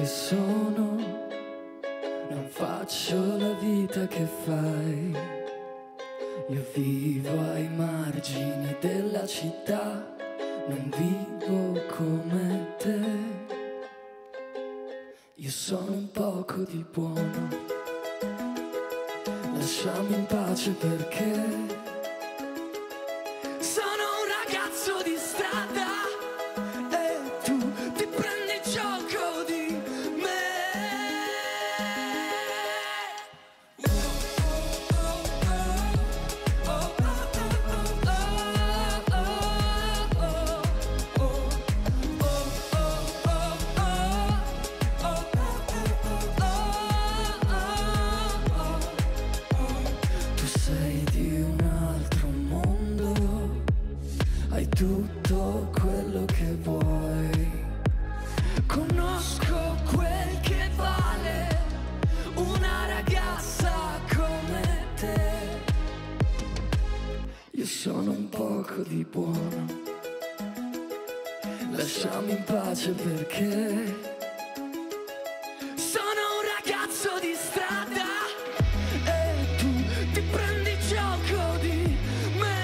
sono, non faccio la vita che fai. Io vivo ai margini della città, non vivo come te. Io sono un poco di buono, lasciami in pace perché sono un ragazzo di strada e tu ti prendi gioco di me. Tu sei di un altro mondo, hai tutto quello che vuoi. Conosco quel che vale una ragazza come te. Io sono un poco di buono, lasciami in pace perché sono un ragazzo di strada e tu ti prendi gioco di me.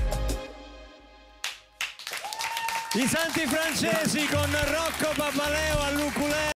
I Santi Francesi con Rocco Papaleo